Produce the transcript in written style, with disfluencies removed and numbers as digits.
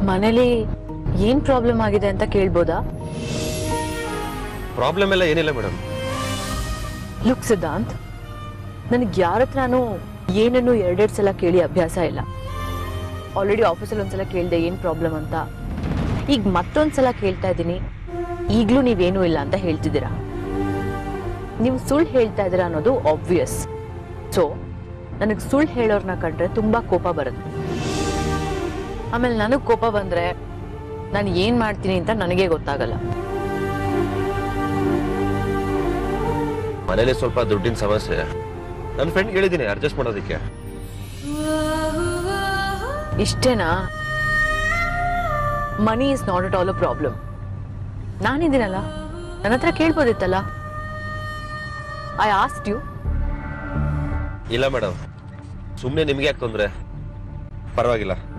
ಮನೇಲಿ ಏನ್ ಪ್ರಾಬ್ಲಮ್ ಆಗಿದೆ ಅಂತ ಕೇಳ್ಬೋದಾ? ಪ್ರಾಬ್ಲಮ್ ಎಲ್ಲ ಏನಿಲ್ಲ ಮೇಡಮ್. ಲುಕ್ ಸಿದ್ಧಾಂತ್, ನನಗೆ ಯಾರ ಹತ್ರನೂ ಏನನ್ನು ಎರಡೆರಡು ಸಲ ಕೇಳಿ ಅಭ್ಯಾಸ ಇಲ್ಲ. ಆಲ್ರೆಡಿ ಆಫೀಸಲ್ಲಿ ಒಂದ್ಸಲ ಕೇಳಿದೆ ಏನ್ ಪ್ರಾಬ್ಲಮ್ ಅಂತ, ಈಗ ಮತ್ತೊಂದ್ಸಲ ಕೇಳ್ತಾ ಇದ್ದೀನಿ, ಈಗ್ಲೂ ನೀವೇನೂ ಇಲ್ಲ ಅಂತ ಹೇಳ್ತಿದ್ದೀರಾ. ನೀವು ಸುಳ್ಳು ಹೇಳ್ತಾ ಇದ್ದೀರಾ ಅನ್ನೋದು ಆಬ್ವಿಯಸ್. ಸೊ ನನಗೆ ಸುಳ್ಳು ಹೇಳೋರ್ನ ಕಂಡ್ರೆ ತುಂಬಾ ಕೋಪ ಬರುತ್ತೆ. ಆಮೇಲೆ ನನಗೆ ಕೋಪ ಬಂದ್ರೆ ನಾನು ಏನ್ ಮಾಡ್ತೀನಿ ಅಂತ ನನಗೆ ಗೊತ್ತಾಗಲ್ಲ. ಮನೇಲಿ ಸ್ವಲ್ಪ ದುಡ್ಡಿನ ಸಮಸ್ಯೆ, ನನ್ನ ಫ್ರೆಂಡ್ ಹೇಳಿದ್ದೀನಿ ಅಡ್ಜಸ್ಟ್ ಮಾಡೋದಕ್ಕೆ. ಇಷ್ಟೇನಾ? Money is not at all a problem. ನಾನಿದ್ದೀನಲ್ಲ, ನನ್ನ ಹತ್ರ ಕೇಳ್ಬೋದಿತ್ತಲ್ಲ. I asked you. ಇಲ್ಲ ಮೇಡಮ್, ಸುಮ್ಮನೆ ನಿಮ್ಗೆ ಯಾಕೆ ತೊಂದ್ರೆ? ಪರವಾಗಿಲ್ಲ.